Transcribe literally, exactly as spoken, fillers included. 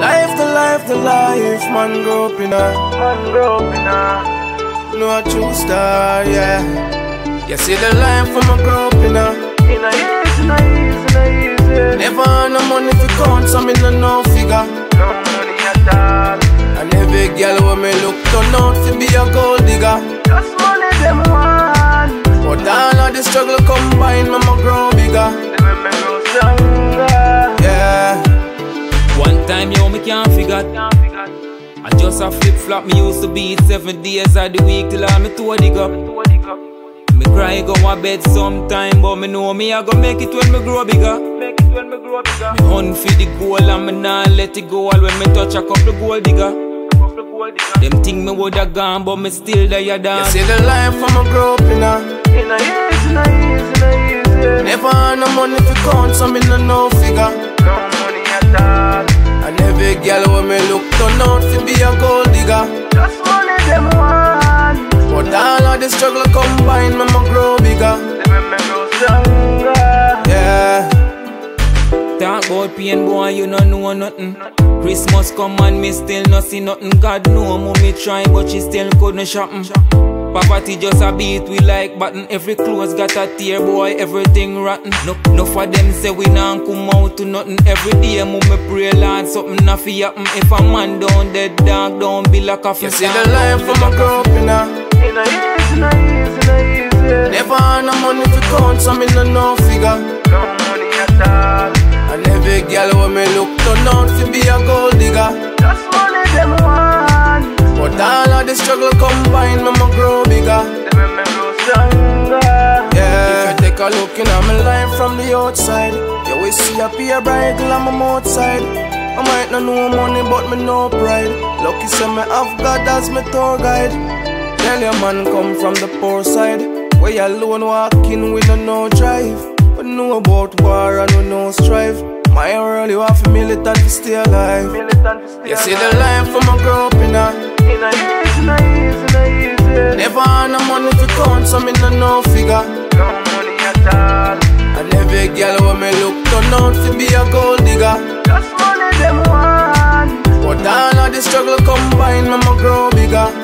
Life, the life, the life, man grow up in a, man grow up in a, no a true star, yeah. You see the life from a grow up in a, in a years, in a years, in a years, yeah. Never had no money to count, so me no no figure, no money at all. And every girl when me look turn out to be a gold digger. Just money them want, but all of the struggle combined, me ma grow bigger. They make me grow stronger, yeah. One time, yo, me can't figure. I just a flip flop, me used to beat seven days of the week till all me toe dig up. Me cry go to bed sometime, but me know me I go make it when me grow bigger. Make it when me grow bigger. Me hunt for the goal and me nah let it go. All when me touch a couple gold digger. Them think me woulda gone, but me still there down. You see the life from a grow up in a, in a years, in a years, in a years, yeah. Never had no money to count, so me no no figure, no money at all. And every girl when me look turn out to be a gold digger. Just money them want, but all of the struggle combined, me ma grow bigger. They make me grow stronger, yeah. Talk about pain, boy, you no know nothing. Christmas come and me still not see nothing. God know mommy try, but she still couldn't shopping. Poverty just a beat we like button. Every clothes got a tear, boy, everything rotten. No, no for them say we nah come out to nothing. Every day mommy pray Lord something not fi happen. If a man down dead dog don't be like a. You see the life from a grow up in a, in a years, in a years, in a years, yeah. Never had no money to count, so me no no figure, no money at all. And every girl when me look turn out to be a gold digger. Just money them want, but all of the struggle combined, me ma grow bigger. They make me grow stronger, yeah. If you take a look in my life from the outside, you will see a pure bright lamp I'm outside. I might not know money, but me no pride. Lucky say me have God as my tour guide. Tell your man come from the poor side, where you alone walking with no no drive. But know about war and we no strive. My world you have a militant to stay alive. Militant to stay you see alive. The life from a grow up in a, in a years, in a years, in a years, yeah. Never had no money to count, so me no no figure, no money at all. And every girl when me look turn out to be a gold digger. Just money them want, but all of the struggle combined, me ma grow bigger.